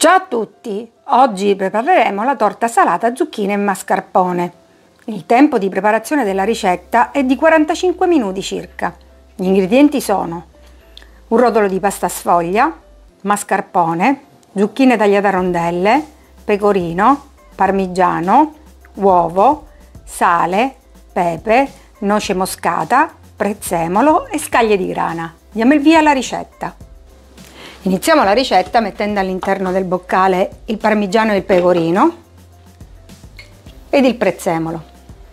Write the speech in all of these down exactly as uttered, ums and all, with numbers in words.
Ciao a tutti! Oggi prepareremo la torta salata zucchine e mascarpone. Il tempo di preparazione della ricetta è di quarantacinque minuti circa. Gli ingredienti sono un rotolo di pasta sfoglia, mascarpone, zucchine tagliate a rondelle, pecorino, parmigiano, uovo, sale, pepe, noce moscata, prezzemolo e scaglie di grana. Diamo il via alla ricetta. Iniziamo la ricetta mettendo all'interno del boccale il parmigiano e il pecorino ed il prezzemolo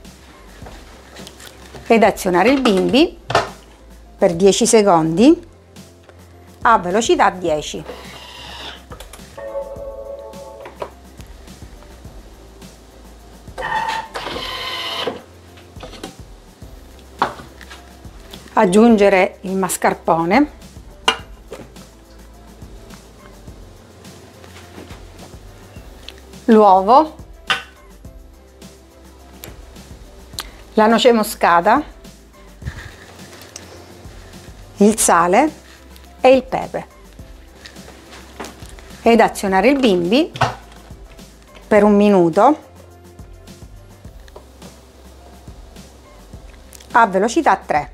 ed azionare il bimbi per dieci secondi a velocità dieci. Aggiungere il mascarpone, l'uovo, la noce moscata, il sale e il pepe ed azionare il bimbi per un minuto a velocità tre.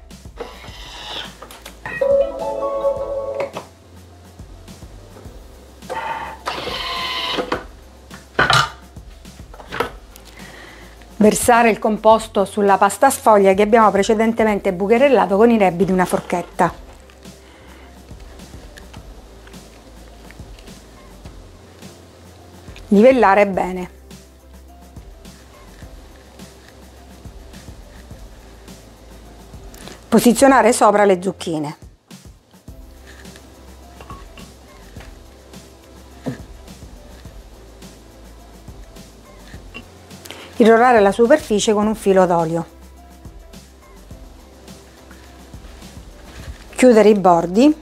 Versare il composto sulla pasta sfoglia che abbiamo precedentemente bucherellato con i rebbi di una forchetta. Livellare bene. Posizionare sopra le zucchine. Irrorare la superficie con un filo d'olio. Chiudere i bordi.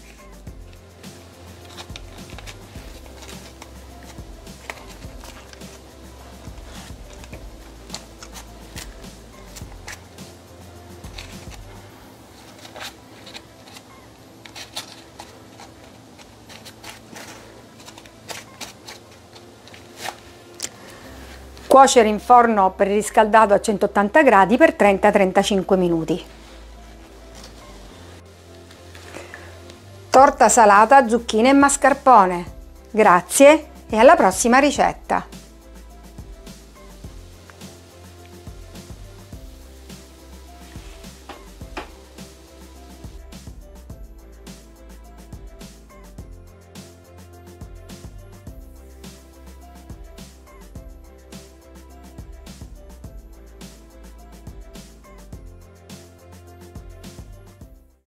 Cuocere in forno preriscaldato a centottanta gradi per trenta trentacinque minuti. Torta salata zucchine e mascarpone. Grazie e alla prossima ricetta!